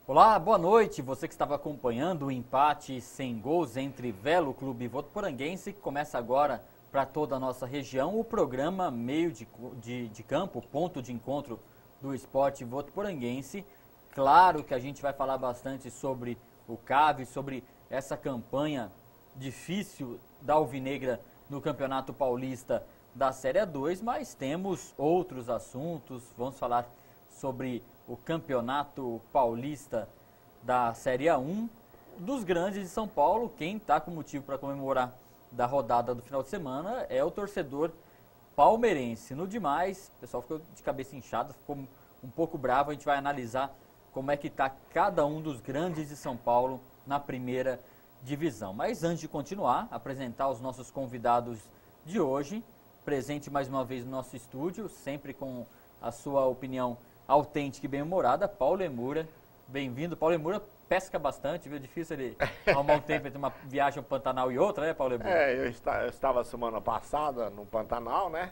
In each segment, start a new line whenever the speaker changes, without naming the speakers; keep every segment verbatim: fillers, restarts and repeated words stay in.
Olá, boa noite. Você que estava acompanhando o empate sem gols entre Velo Clube e Votuporanguense, que começa agora para toda a nossa região, o programa Meio de, de, de Campo, ponto de encontro do esporte votuporanguense. Claro que a gente vai falar bastante sobre o C A V, sobre essa campanha difícil da Alvinegra no Campeonato Paulista da Série A dois, mas temos outros assuntos. Vamos falar sobre o Campeonato Paulista da Série A um, dos grandes de São Paulo. Quem está com motivo para comemorar da rodada do final de semana é o torcedor palmeirense. No demais, o pessoal ficou de cabeça inchada, ficou um pouco bravo. A gente vai analisar como é que está cada um dos grandes de São Paulo na primeira divisão. Mas antes de continuar, apresentar os nossos convidados de hoje, presente mais uma vez no nosso estúdio, sempre com a sua opinião autêntica e bem-humorada, Paulo Emura. Bem-vindo. Paulo Emura pesca bastante, viu? Difícil ele arrumar um tempo entre uma viagem ao Pantanal e outra, né, Paulo Emura?
É, eu, está, eu estava semana passada no Pantanal, né?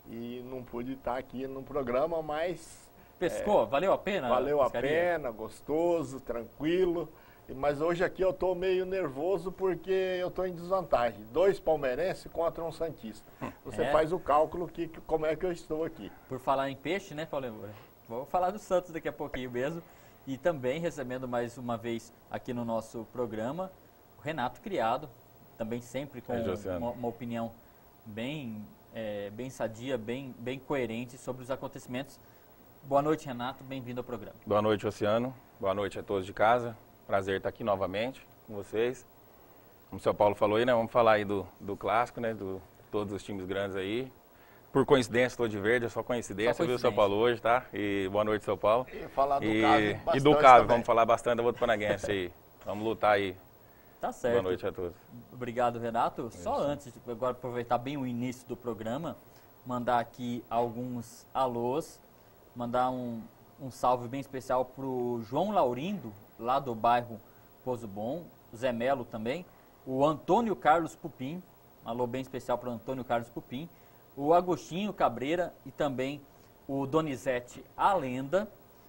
E não pude estar aqui no programa, mas...
Pescou?
É,
valeu a pena?
Valeu
a
a pena, gostoso, tranquilo. Mas hoje aqui eu estou meio nervoso porque eu estou em desvantagem. Dois palmeirenses contra um santista. Você
é.
faz o cálculo que, que como é que eu estou aqui.
Por falar em peixe, né, Paulo Emura? Vou falar do Santos daqui a pouquinho mesmo. E também recebendo mais uma vez aqui no nosso programa o Renato Criado, também sempre com uma, uma opinião bem, é, bem sadia, bem, bem coerente sobre os acontecimentos. Boa noite, Renato, bem-vindo ao programa.
Boa noite, Oceano. Boa noite a todos de casa. Prazer estar aqui novamente com vocês. Como o seu Paulo falou aí, né, vamos falar aí do, do clássico, né, do todos os times grandes aí. Por coincidência, estou de verde, é só coincidência, só coincidência. Viu, São Paulo, hoje, tá? E boa noite, São Paulo.
E falar do
e,
Cave bastante.
E do Cave, vamos falar bastante da Votuporanguense aí. Vamos lutar aí.
Tá certo.
Boa noite a todos.
Obrigado, Renato. Só Isso. antes, agora aproveitar bem o início do programa, mandar aqui alguns alôs, mandar um, um salve bem especial pro João Laurindo, lá do bairro Pozo Bom, Zé Melo também, o Antônio Carlos Pupim, um alô bem especial para o Antônio Carlos Pupim, o Agostinho Cabreira e também o Donizete A Lenda,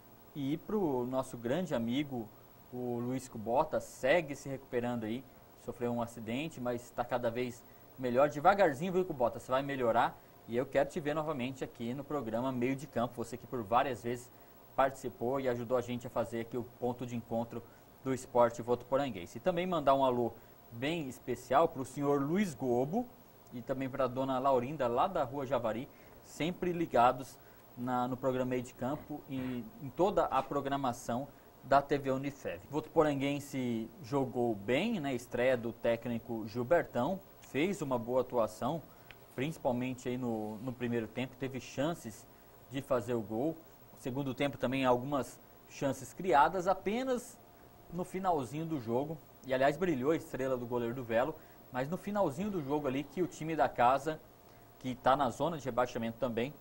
e para o nosso grande amigo, o Luiz Cubota, segue se recuperando aí, sofreu um acidente, mas está cada vez melhor, devagarzinho, viu, Cubota, você vai melhorar, e eu quero te ver novamente aqui no programa Meio de Campo, você que por várias vezes participou e ajudou a gente a fazer aqui o ponto de encontro do esporte votuporanguense. E também mandar um alô bem especial para o senhor Luiz Gobo, e também para a dona Laurinda, lá da Rua Javari, sempre ligados na, no programa Meio de Campo e em toda a programação da T V Unifev. O Votuporanguense jogou bem, né? Estreia do técnico Gilbertão, fez uma boa atuação, principalmente aí no, no primeiro tempo, teve chances de fazer o gol. No segundo tempo também algumas chances criadas, apenas no finalzinho do jogo, e aliás brilhou a estrela do goleiro do Velo, mas no finalzinho do jogo ali que o time da casa, que está na zona de rebaixamento também,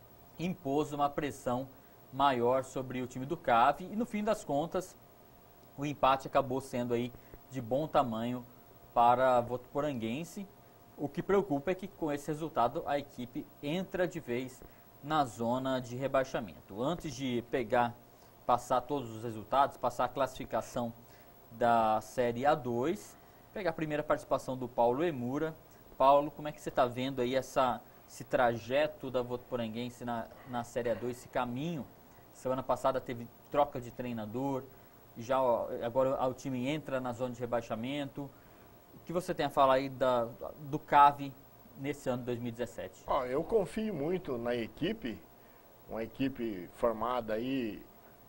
impôs uma pressão maior sobre o time do Cave, e no fim das contas o empate acabou sendo aí de bom tamanho para Votuporanguense. O que preocupa é que com esse resultado a equipe entra de vez na zona de rebaixamento. Antes de pegar, passar todos os resultados, passar a classificação da Série A dois, pegar a primeira participação do Paulo Emura. Paulo, como é que você está vendo aí essa, esse trajeto da Votuporanguense na, na Série A dois, esse caminho? Semana passada teve troca de treinador, já agora o time entra na zona de rebaixamento. O que você tem a falar aí da, do Cave nesse ano de dois mil e dezessete?
Ó, eu confio muito na equipe, uma equipe formada aí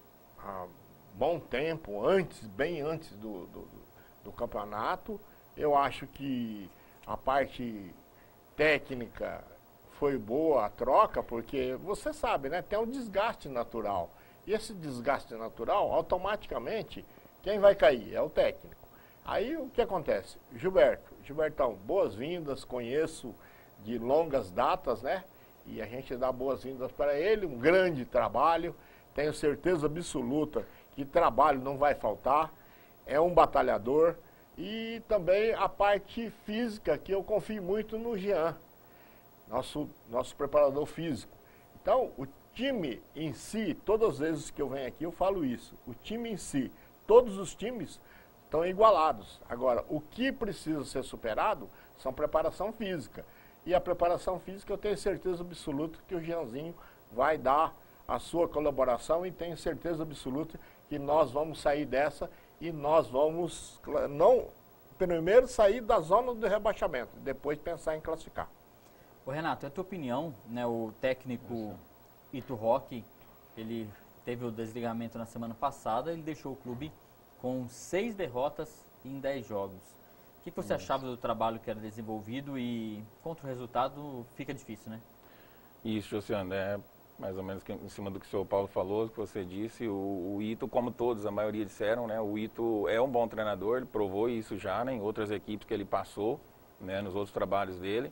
há bom tempo, antes, bem antes do, do, do campeonato. Eu acho que a parte técnica foi boa, a troca, porque você sabe, né, tem um desgaste natural. E esse desgaste natural, automaticamente, quem vai cair? É o técnico. Aí o que acontece? Gilberto, Gilbertão, boas-vindas, conheço de longas datas, né? E a gente dá boas-vindas para ele, um grande trabalho, tenho certeza absoluta que trabalho não vai faltar, é um batalhador. E também a parte física, que eu confio muito no Jean, nosso, nosso preparador físico. Então, o time em si, todas as vezes que eu venho aqui eu falo isso, o time em si, todos os times estão igualados. Agora, o que precisa ser superado são preparação física. E a preparação física eu tenho certeza absoluta que o Jeanzinho vai dar a sua colaboração e tenho certeza absoluta que nós vamos sair dessa e nós vamos, não, primeiro sair da zona do rebaixamento, depois pensar em classificar.
Ô Renato, é a tua opinião, né, o técnico Ito Roque, ele teve o desligamento na semana passada, ele deixou o clube com seis derrotas em dez jogos. O que, que você Isso. achava do trabalho que era desenvolvido e contra o resultado fica difícil, né?
Isso, Luciano, é mais ou menos em cima do que o senhor Paulo falou, que você disse, o, o Ito, como todos, a maioria disseram, né, o Ito é um bom treinador, ele provou isso já, né, em outras equipes que ele passou, né, nos outros trabalhos dele,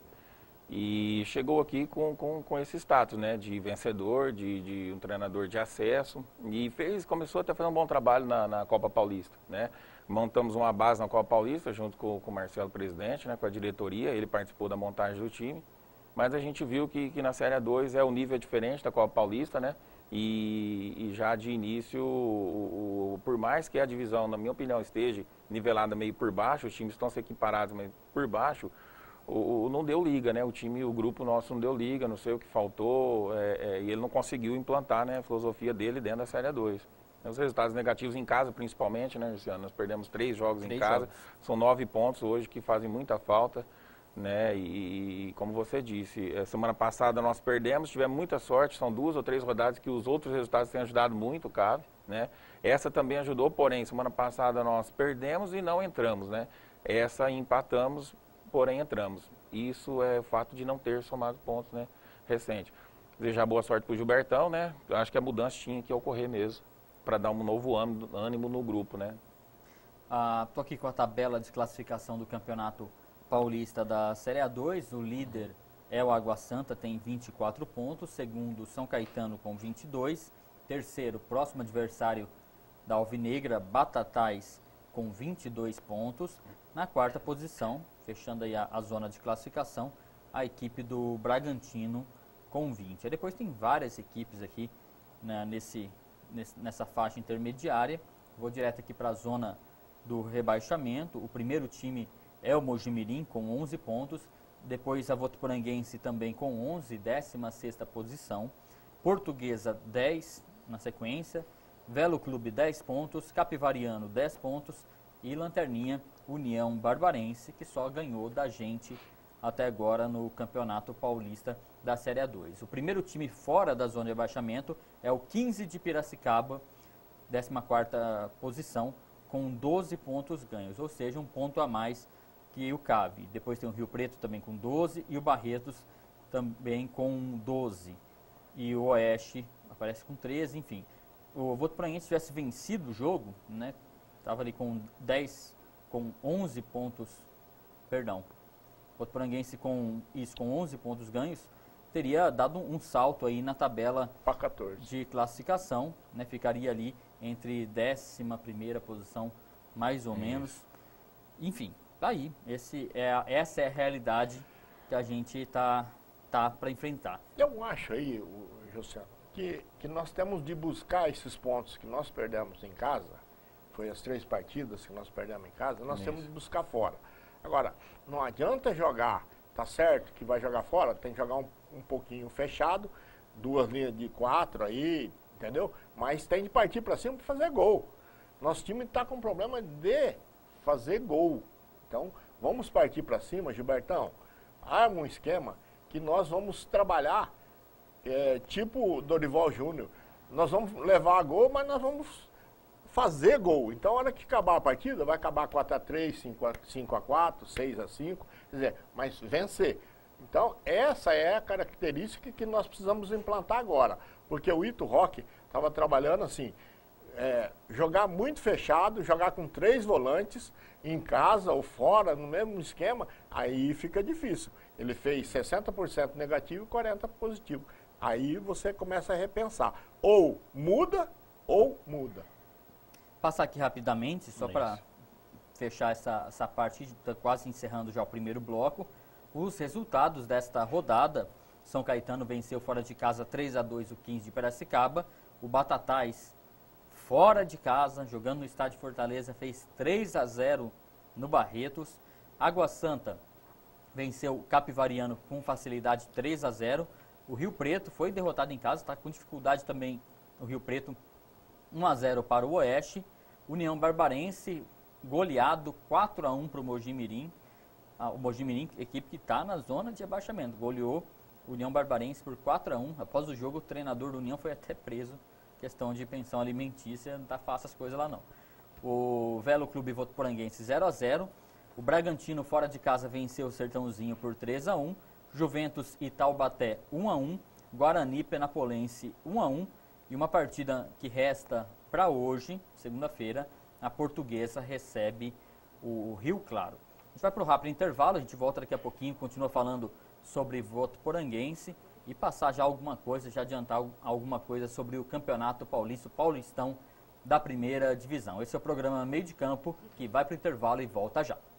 e chegou aqui com, com, com esse status, né, de vencedor, de, de um treinador de acesso, e fez, começou até a fazer um bom trabalho na, na Copa Paulista, né, montamos uma base na Copa Paulista, junto com, com o Marcelo, presidente, né, com a diretoria, ele participou da montagem do time. Mas a gente viu que, que na Série A dois é o nível diferente da Copa Paulista, né? E, e já de início, o, o, por mais que a divisão, na minha opinião, esteja nivelada meio por baixo, os times estão se equiparados, mas por baixo, o, o, não deu liga, né? O time, o grupo nosso não deu liga, não sei o que faltou, é, é, e ele não conseguiu implantar, né, a filosofia dele dentro da Série A dois. Os resultados negativos em casa, principalmente, né, Luciano? Nós perdemos três jogos três em casa, jogos. São nove pontos hoje que fazem muita falta. Né? E, e como você disse, semana passada nós perdemos, tivemos muita sorte, são duas ou três rodadas que os outros resultados têm ajudado muito o Cave, né? Essa também ajudou, porém, semana passada nós perdemos e não entramos, né? Essa empatamos, porém entramos. Isso é o fato de não ter somado pontos, né, recente. Desejar boa sorte para o Gilbertão, né? Eu acho que a mudança tinha que ocorrer mesmo, para dar um novo ânimo no grupo, né?
Ah, tô aqui com a tabela de classificação do campeonato paulista da Série A dois, o líder é o Água Santa, tem vinte e quatro pontos, segundo São Caetano com vinte e dois, terceiro, próximo adversário da Alvinegra, Batatais com vinte e dois pontos, na quarta posição, fechando aí a, a zona de classificação, a equipe do Bragantino com vinte. Aí depois tem várias equipes aqui, né, nesse, nesse, nessa faixa intermediária, vou direto aqui para a zona do rebaixamento, o primeiro time é o Mojimirim com onze pontos, depois a Votuporanguense também com onze, décima sexta posição, Portuguesa dez na sequência, Velo Clube dez pontos, Capivariano dez pontos e Lanterninha União Barbarense, que só ganhou da gente até agora no Campeonato Paulista da Série A dois. O primeiro time fora da zona de rebaixamento é o quinze de Piracicaba, décima quarta posição, com doze pontos ganhos, ou seja, um ponto a mais que o Cave. Depois tem o Rio Preto também com doze e o Barretos também com doze. E o Oeste aparece com treze, enfim. O Votuporanguense tivesse vencido o jogo, né? Estava ali com dez, com onze pontos, perdão. O Votuporanguense com isso, com onze pontos ganhos, teria dado um salto aí na tabela de classificação, né? Ficaria ali entre décima primeira posição, mais ou isso. menos. Enfim, tá aí. Esse é a, essa é a realidade que a gente tá, tá para enfrentar.
Eu acho aí, José, que, que nós temos de buscar esses pontos que nós perdemos em casa, foi as três partidas que nós perdemos em casa, nós isso. temos de buscar fora. Agora, não adianta jogar, tá certo que vai jogar fora, tem que jogar um, um pouquinho fechado, duas linhas de quatro aí, entendeu? Mas tem de partir para cima para fazer gol. Nosso time está com problema de fazer gol. Então, vamos partir para cima, Gilbertão. Arma um esquema que nós vamos trabalhar, é, tipo Dorival Júnior. Nós vamos levar a gol, mas nós vamos fazer gol. Então, a hora que acabar a partida, vai acabar quatro a três, cinco a quatro, seis a cinco, quer dizer, mas vencer. Então, essa é a característica que nós precisamos implantar agora. Porque o Ito Roque estava trabalhando assim, é, jogar muito fechado, jogar com três volantes, em casa ou fora, no mesmo esquema, aí fica difícil. Ele fez sessenta por cento negativo e quarenta por cento positivo. Aí você começa a repensar. Ou muda, ou muda.
Passar aqui rapidamente, só para fechar essa, essa parte, está quase encerrando já o primeiro bloco. Os resultados desta rodada: São Caetano venceu fora de casa três a dois o quinze de Piracicaba, o Batatais fora de casa, jogando no estádio Fortaleza, fez três a zero no Barretos. Água Santa venceu o Capivariano com facilidade três a zero. O Rio Preto foi derrotado em casa, está com dificuldade também o Rio Preto, um a zero para o Oeste. União Barbarense goleado quatro a um para o Mogi Mirim. Ah, o Mogi Mirim, equipe que está na zona de abaixamento, goleou o União Barbarense por quatro a um. Após o jogo, o treinador do União foi até preso. Questão de pensão alimentícia, não está fácil as coisas lá não. O Velo Clube Votuporanguense zero a zero. O Bragantino fora de casa venceu o Sertãozinho por três a um. Juventus e Taubaté um a um. Guarani Penapolense um a um. E uma partida que resta para hoje, segunda-feira, a Portuguesa recebe o Rio Claro. A gente vai para o rápido intervalo, a gente volta daqui a pouquinho, continua falando sobre Votuporanguense e passar já alguma coisa, já adiantar alguma coisa sobre o Campeonato Paulista, o Paulistão da primeira divisão. Esse é o programa Meio de Campo, que vai para o intervalo e volta já.